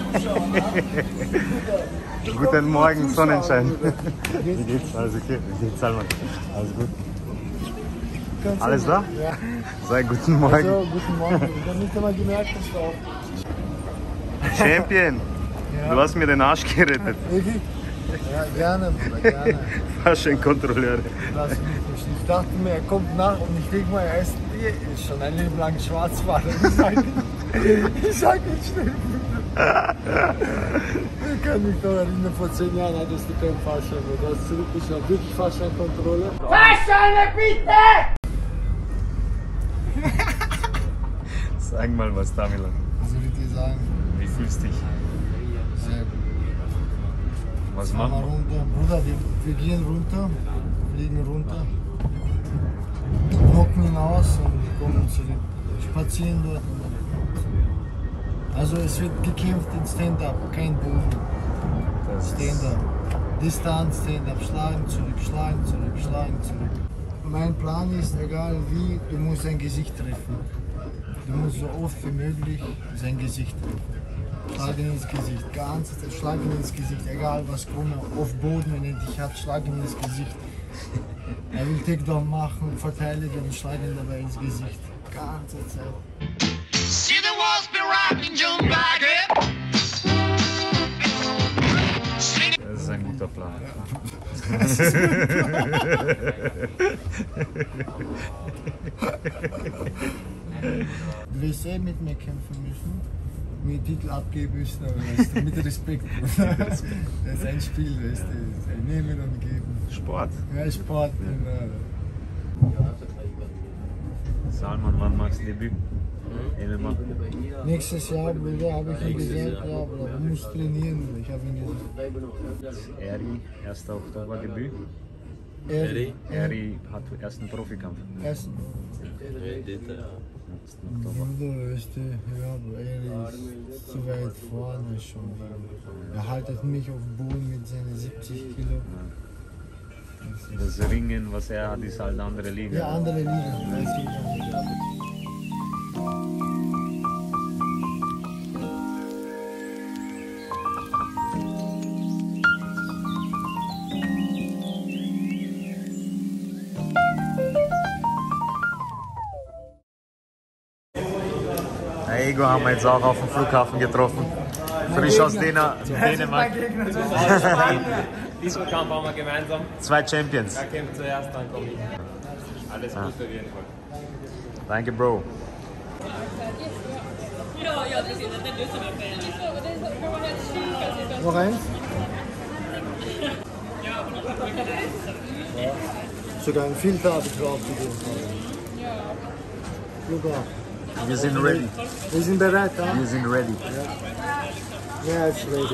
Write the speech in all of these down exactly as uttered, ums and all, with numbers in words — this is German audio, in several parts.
Guten Morgen, Sonnenschein. Wie geht's? Alles okay? Wie geht's, Salman? Alles gut? Alles da? Ja. Sei guten Morgen. Also, guten Morgen. Ich habe nicht einmal gemerkt, dass du auch... Champion, Ja. du hast mir den Arsch gerettet. Wirklich? Ja, gerne, Bruder, gerne. Fasching-Kontrolleure. Lass mich nicht. Ich dachte mir, er kommt nach und ich denke mal, er ist, er ist schon ein Leben lang Schwarzfahrer. Ich sage ich sag nicht schnell. Ich kann mich noch erinnern, vor zehn Jahren hattest du keinen Fahrschein mehr. Du hast zurückgeschaut, wirklich Fahrscheinkontrolle. Fahrscheine bitte! Sag mal was, Tamilan. Was soll ich dir sagen? Wie fühlst du dich? Sehr gut. Was Fahr machen mal wir? runter. Bruder, wir, wir gehen runter, fliegen runter, knocken hinaus und kommen zurück. Spazieren dort. Also es wird gekämpft in Stand-Up, kein Boden. Das ist Stand-Up. Distanz, Stand-Up, schlagen zurück, schlagen zurück, schlagen zurück. Mein Plan ist, egal wie, du musst sein Gesicht treffen. Du musst so oft wie möglich sein Gesicht treffen. Schlagen ins Gesicht, ganze Zeit schlagen ins Gesicht, egal was kommt, auf Boden, wenn er dich hat, schlagen ins Gesicht. Er will Takedown machen, verteidigen und schlagen dabei ins Gesicht. Ganze Zeit. See the walls be rocking, jump back it. Das ist ein guter Plan. Du wirst eh mit mir kämpfen müssen, mir Titel abgeben müssen, aber weißt du, mit Respekt. Das ist ein Spiel, weißt du, das ist ein Nehmen und Geben. Sport. Ja, Sport, genau. Salman, wann machst du Debüt? M M A. Nächstes Jahr, Bruder, habe ich ihm gesagt, ja, aber du musst trainieren. Ich habe ihm gesagt, Eri, erster Oktober Debüt. er, Eri hat den ersten Profikampf. erst, ersten Oktober. Bruder, weißt du, ja, aber er ist zu weit vorne schon. Er haltet mich auf dem Boden mit seinen siebzig Kilo. Das Ringen, was er hat, ist halt eine andere Liga. Ja, andere Liga, weiß ich. Hey, Ego haben wir jetzt auch auf dem Flughafen getroffen. Frisch aus Dänemark. Dänemark. Diesen Kampf haben wir gemeinsam. Zwei Champions. Er kämpft zuerst, dann komme ich. Alles gut auf jeden Fall. Danke, Bro. Noch eins? Ja. Sogar ein Filter habe ich drauf gegeben. Sogar. Wir sind ready. Wir sind bereit, ja? Wir sind ready. Ja, jetzt ready.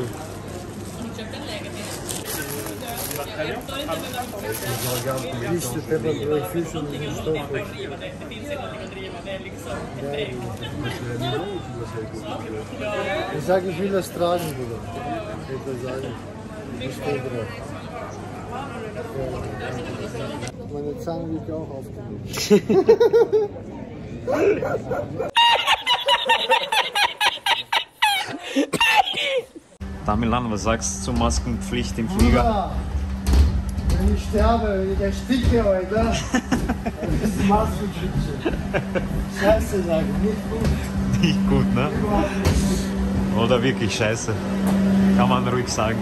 Siehst du, Pepper, ich fühle schon diesen Stoff. Ich sage, ich will das tragen, Bruder. Ich will sagen, ich stehe drauf. Meine Zange liegt auch aufgelegt. Tamilan, was sagst du zur Maskenpflicht im Flieger? Bruder, wenn ich sterbe, wenn ich ersticke heute, dann ist Maskenpflicht. Scheiße sagen, nicht gut. Nicht gut, ne? Oder wirklich scheiße. Kann man ruhig sagen.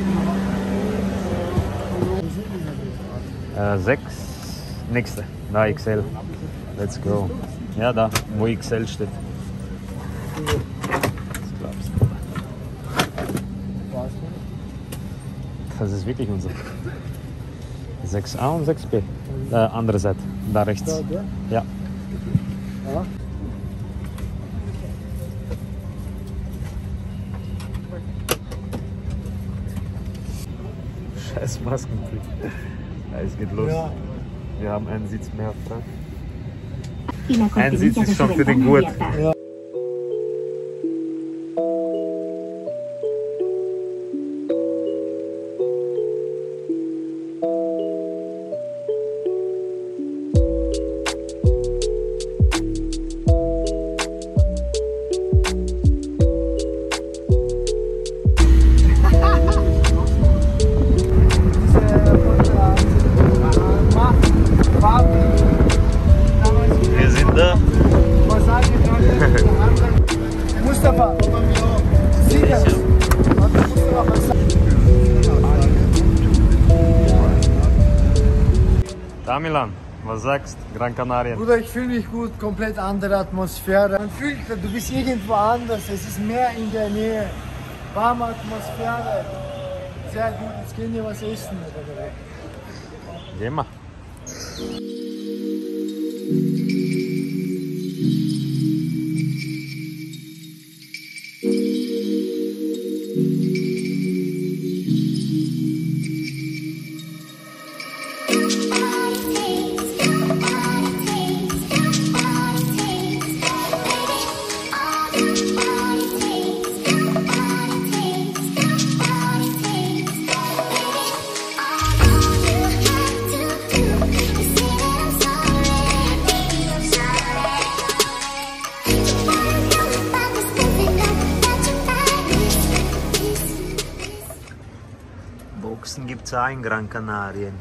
Äh, sechs. Nächste. Da X L. Let's go. Ja, da, wo X L steht. Das glaubst du. Das ist wirklich unser. sechs A und sechs B. Äh, andere Seite. Da rechts. Da, der? Ja. Ja. Scheiß Maskenpflicht. Ja, es geht los. Ja. Wir haben einen Sitz mehr frei. Ein Sitz ist schon für den Gurt. Ja. Tamilan, was sagst du? Gran Canaria. Bruder, ich fühle mich gut, komplett andere Atmosphäre. Man fühlt, du bist irgendwo anders, es ist mehr in der Nähe. Warme Atmosphäre. Sehr gut, jetzt gehen wir was essen. Gehen wir. Boxen gibt es auch in Gran Canarien.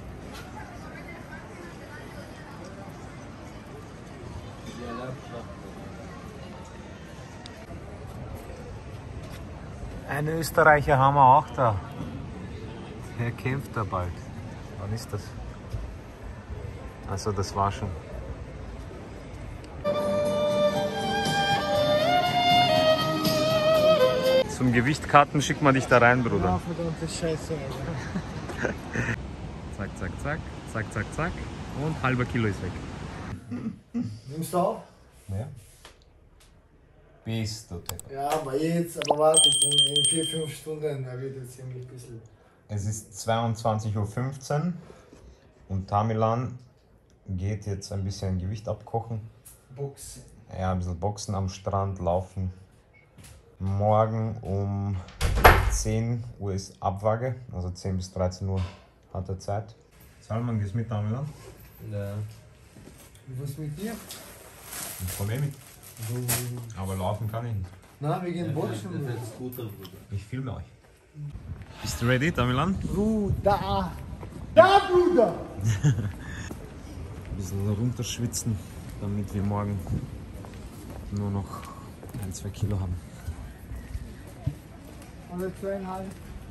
Einen Österreicher haben wir auch da. Er kämpft da bald. Wann ist das? Also das war schon. Zum Gewichtkarten schickt man dich da rein, Bruder. Ja, verdammte Scheiße, Alter. Zack, zack, zack, zack, zack, zack. Und halber Kilo ist weg. Nimmst du auf? Ja. Bist du Depp. Ja, aber jetzt, aber warte, in, in vier, fünf Stunden, da wird jetzt ziemlich ein bisschen. Es ist zweiundzwanzig Uhr fünfzehn und Tamilan geht jetzt ein bisschen Gewicht abkochen. Boxen. Ja, ein bisschen Boxen am Strand, laufen. Morgen um zehn Uhr ist Abwaage, also zehn bis dreizehn Uhr hat er Zeit. Salman, gehst du mit, Tamilan? Ja. Was mit dir? Ich komme eh mit. Aber laufen kann ich nicht. Na, wir gehen Boxen. Ich filme euch. Bist du ready, Tamilan? Bruder! Da, Bruder! Ein bisschen runterschwitzen, damit wir morgen nur noch ein, zwei Kilo haben. Alle zweieinhalb.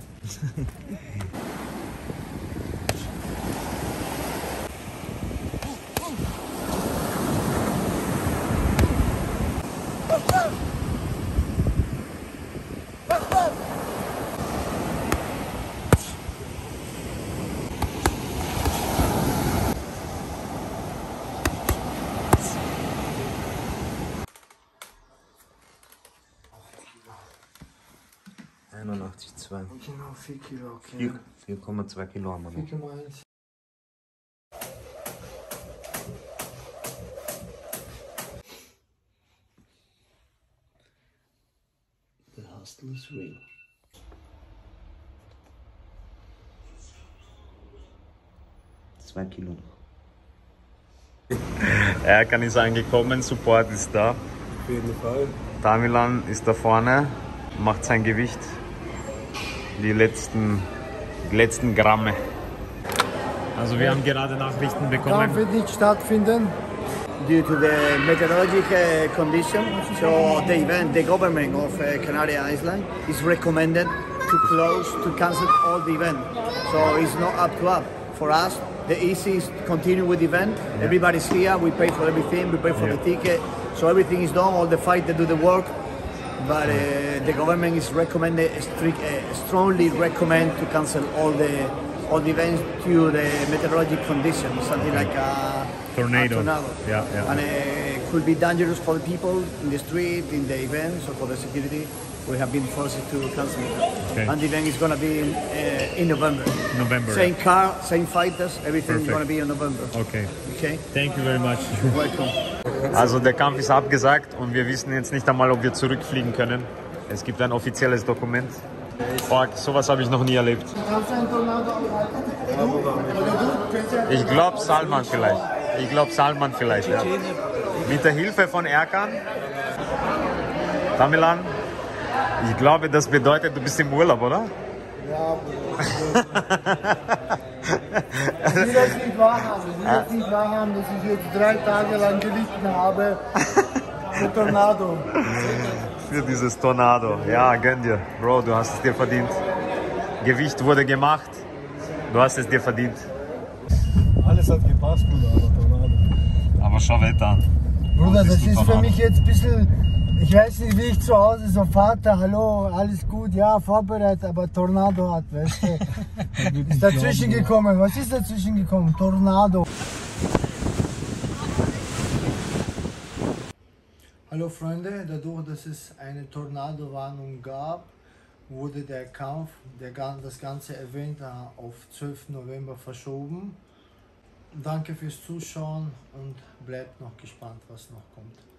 einundachtzig Komma zwei. Genau, vier Kilo, okay. vier Komma zwei Kilo haben wir noch. vier Komma eins. The hustle is real. zwei Kilo noch. Erkan ist angekommen, Support ist da. Auf jeden Fall. Tamilan ist da vorne, macht sein Gewicht. Die letzten, die letzten Gramme. Also wir haben gerade Nachrichten Kampf bekommen. wird nicht stattfinden. Due to the meteorologic uh, condition, so the event, the government of uh, Canary Island is recommended to close, to cancel all the event. So it's not up to us. For us, the easy is to continue with the event. Yeah. Everybody's here, we pay for everything, we pay for Yeah. the ticket, so everything is done, all the fighters do the work. But uh, the government is recommended, strict, uh, strongly recommend to cancel all the all the events due to the meteorologic conditions, something like a Tornado. A tornado. Yeah, yeah. And uh, it could be dangerous for the people in the street, in the events, or for the security. We have been forced to cancel it. Okay. And the event is going to be in, uh, in November. November. Same car, same fighters, everything is Perfect. going to be in November. Okay. Okay? Thank you very much. Welcome. Also der Kampf ist abgesagt und wir wissen jetzt nicht einmal, ob wir zurückfliegen können. Es gibt ein offizielles Dokument. Fuck, sowas habe ich noch nie erlebt. Kannst du einen Tornado aufhalten? Ich glaube Salman vielleicht. Ich glaube Salman vielleicht, ja. Mit der Hilfe von Erkan. Tamilan, ich glaube, das bedeutet, du bist im Urlaub, oder? Ja, ich will das nicht wahrhaben. Ich will das nicht wahrhaben, dass ich jetzt drei Tage lang gelitten habe. Für Tornado. Für dieses Tornado. Ja, gönn dir. Bro, du hast es dir verdient. Gewicht wurde gemacht. Du hast es dir verdient. Alles hat gepasst, Bruder, aber Tornado. Aber schau Wetter. Bruder, Was das ist ein ist für Tornado? mich jetzt ein bisschen, ich weiß nicht, wie ich zu Hause so, Vater, hallo, alles gut, ja, vorbereitet, aber Tornado hat, weißt du. Ist dazwischen gekommen, was ist dazwischen gekommen? Tornado. Hallo Freunde, dadurch, dass es eine Tornado-Warnung gab, wurde der Kampf, der, das ganze Event auf zwölften November verschoben. Danke fürs Zuschauen und bleibt noch gespannt, was noch kommt.